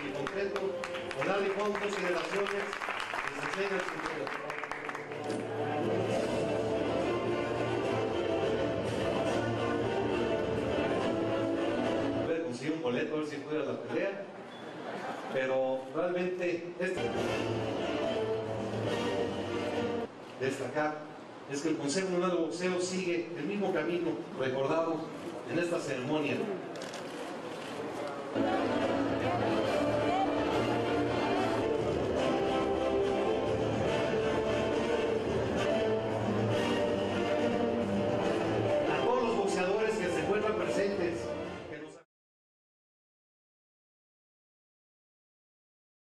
semicompleto, con Larry Holmes, 2 generaciones, les enseña el cinturón. Voy a conseguir un boleto a ver si puedo ir a la pelea, pero realmente destacar es que el Consejo Mundial de Boxeo sigue el mismo camino recordado en esta ceremonia.